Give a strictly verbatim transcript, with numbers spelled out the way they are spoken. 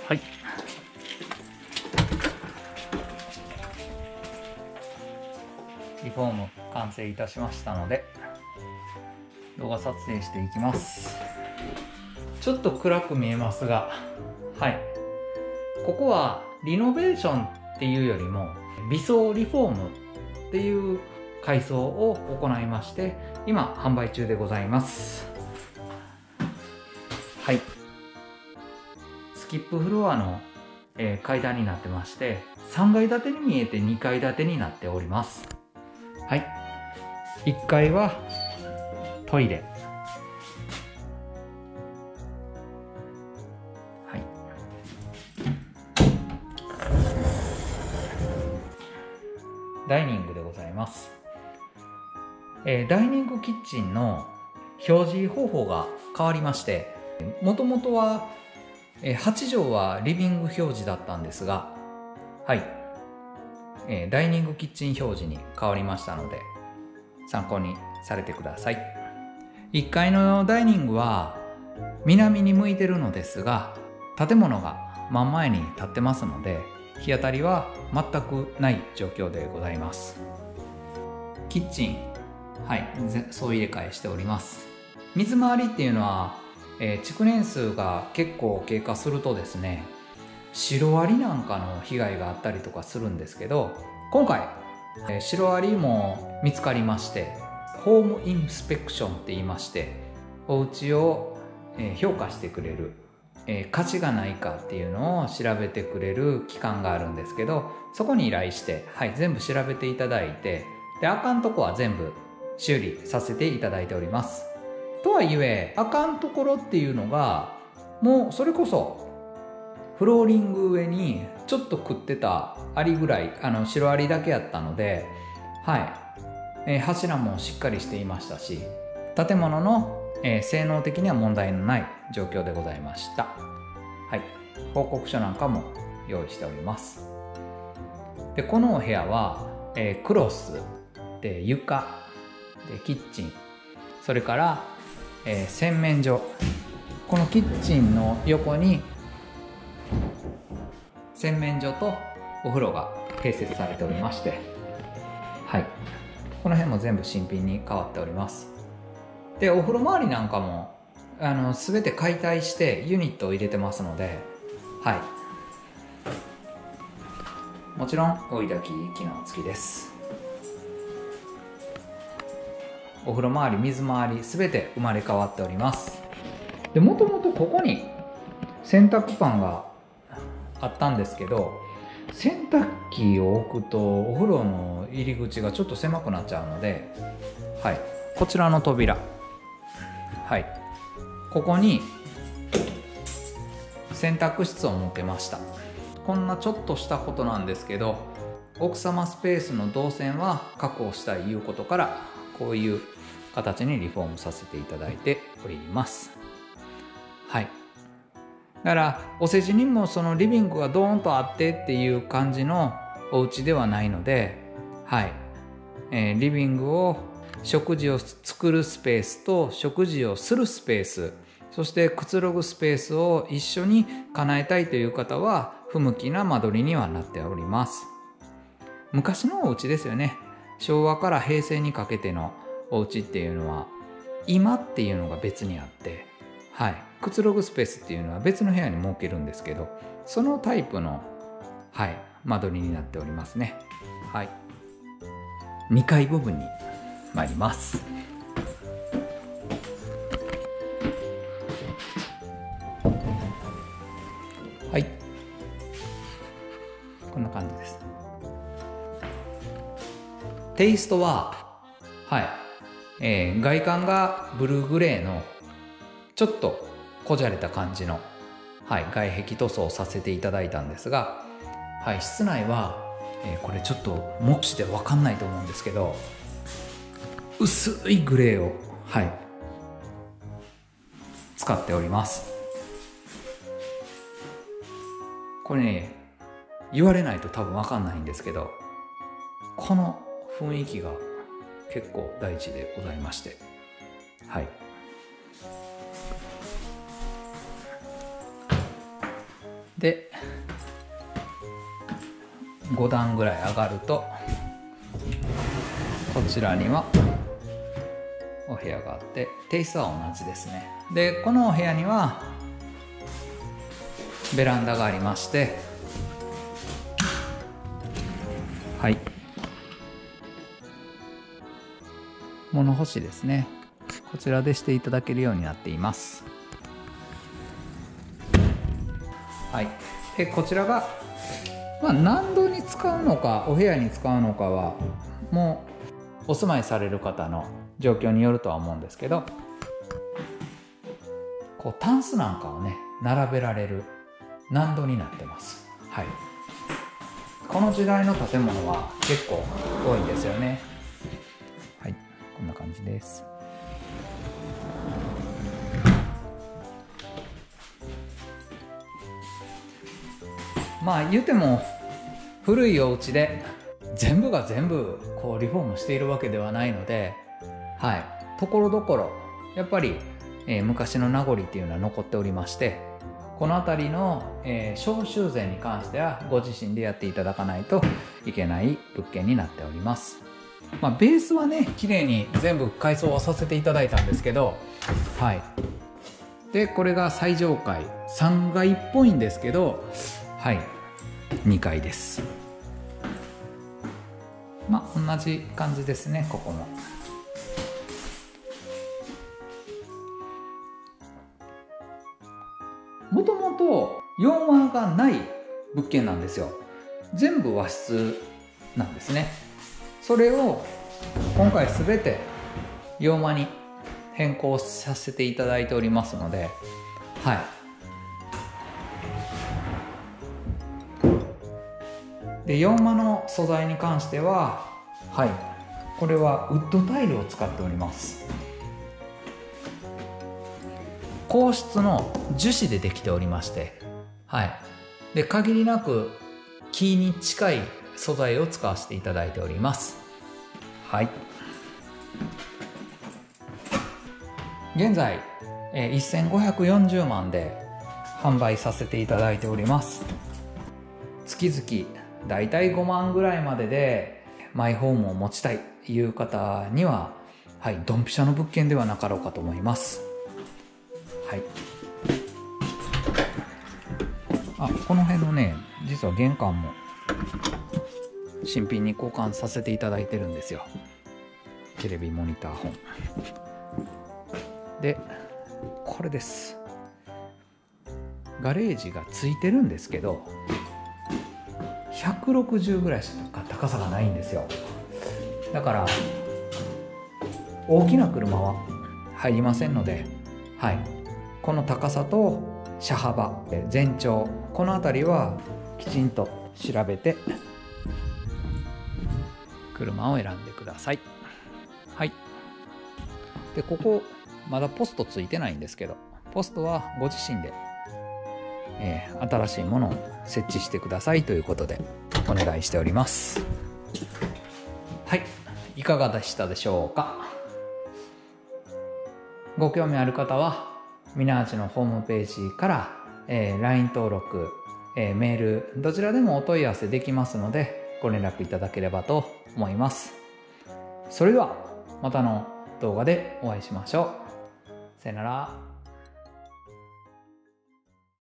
はい。リフォーム完成いたしましたので、動画撮影していきます。ちょっと暗く見えますが、はい。ここはリノベーションっていうよりも、微装リフォームっていう改装を行いまして、今販売中でございます。はい。スキップフロアの、えー、階段になってまして、さんがい建てに見えてにかい建てになっております。はい。いっかいはトイレ。はい。ダイニングでございます。えー、ダイニングキッチンの表示方法が変わりまして、もともとははち畳はリビング表示だったんですが、はい、えー、ダイニングキッチン表示に変わりましたので、参考にされてください。いっかいのダイニングは南に向いてるのですが、建物が真ん前に立ってますので、日当たりは全くない状況でございます。キッチン、はい、総入れ替えしております。水回りっていうのは、えー、築年数が結構経過するとですね、シロアリなんかの被害があったりとかするんですけど、今回、えー、シロアリも見つかりまして、ホームインスペクションって言いまして、お家を、えー、評価してくれる、えー、価値がないかっていうのを調べてくれる機関があるんですけど、そこに依頼して、はい、全部調べていただいて、で、あかんとこは全部修理させていただいております。とはいえ、あかんところっていうのが、もうそれこそフローリング上にちょっと食ってたアリぐらい、あのシロアリだけやったので、はい、えー、柱もしっかりしていましたし、建物の、えー、性能的には問題のない状況でございました。はい、報告書なんかも用意しております。で、このお部屋は、えー、クロスで床でキッチン、それからえー、洗面所、このキッチンの横に洗面所とお風呂が併設されておりまして、はい、この辺も全部新品に変わっております。で、お風呂周りなんかもあの全て解体してユニットを入れてますので、はい、もちろん追い焚き機能付きです。お風呂周り、水回り、すべて生まれ変わっております。で、もともとここに洗濯パンがあったんですけど、洗濯機を置くとお風呂の入り口がちょっと狭くなっちゃうので、はい、こちらの扉、はい、ここに洗濯室を設けました。こんなちょっとしたことなんですけど、奥様スペースの動線は確保したいいうことから、こういう形にリフォームさせていただいております。はい。だからお世辞にもそのリビングがドーンとあってっていう感じのお家ではないので、はい。えー、リビングを食事を作るスペースと食事をするスペース、そしてくつろぐスペースを一緒に叶えたいという方は不向きな間取りにはなっております。昔のお家ですよね。昭和から平成にかけてのお家っていうのは今っていうのが別にあって、はい、くつろぐスペースっていうのは別の部屋に設けるんですけど、そのタイプの、はい、間取りになっておりますね。はい、にかい部分に参ります。はい、こんな感じです。テイストは、はい、えー、外観がブルーグレーのちょっとこじゃれた感じの、はい、外壁塗装をさせていただいたんですが、はい、室内は、えー、これちょっと目視で分かんないと思うんですけど、薄いグレーを、はい、使っております。これね、言われないと多分分かんないんですけど、この雰囲気が結構大事でございまして、はい。 でご段ぐらい上がるとこちらにはお部屋があって、テイストは同じですね。でこのお部屋にはベランダがありまして、はい、物干しですね、こちらでしていただけるようになっています。はい、でこちらが、まあ、何度に使うのかお部屋に使うのかはもうお住まいされる方の状況によるとは思うんですけど、こうタンスなんかをね並べられる難度になってます。はい、この時代の建物は結構多いんですよね。はい、こんな感じです。まあ言うても古いお家で全部が全部こうリフォームしているわけではないので、はい、ところどころやっぱり、えー、昔の名残っていうのは残っておりまして、この辺りの、えー、小修繕に関してはご自身でやっていただかないといけない物件になっております。まあ、ベースはね綺麗に全部改装はさせていただいたんですけど、はい、でこれが最上階さんがいっぽいんですけど、はい、にかいです。まあ同じ感じですね。ここももともと洋間がない物件なんですよ。全部和室なんですね。それを今回すべて洋間に変更させていただいておりますので、はい。で洋間の素材に関しては、はい、これはウッドタイルを使っております。硬質の樹脂でできておりまして、はい、で限りなく木に近い素材を使わせていただいております。はい、現在、えー、せんごひゃくよんじゅうまんで販売させていただいております。月々だいたいごまんぐらいまででマイホームを持ちたいという方には、はい、ドンピシャの物件ではなかろうかと思います。はい、あ、この辺のね実は玄関も新品に交換させていただいてるんですよ。テレビモニター本で、これです。ガレージがついてるんですけどひゃくろくじゅうぐらいしか高さがないんですよ。だから大きな車は入りませんので、はい、この高さと車幅、全長、この辺りはきちんと調べて車を選んでください。はい。でここまだポストついてないんですけど、ポストはご自身で、えー、新しいものを設置してくださいということでお願いしております。はい、いかがでしたでしょうか。ご興味ある方はミナージュのホームページから、えー、ライン 登録、えー、メールどちらでもお問い合わせできますのでご連絡いただければと思います。それではまたの動画でお会いしましょう。さよなら。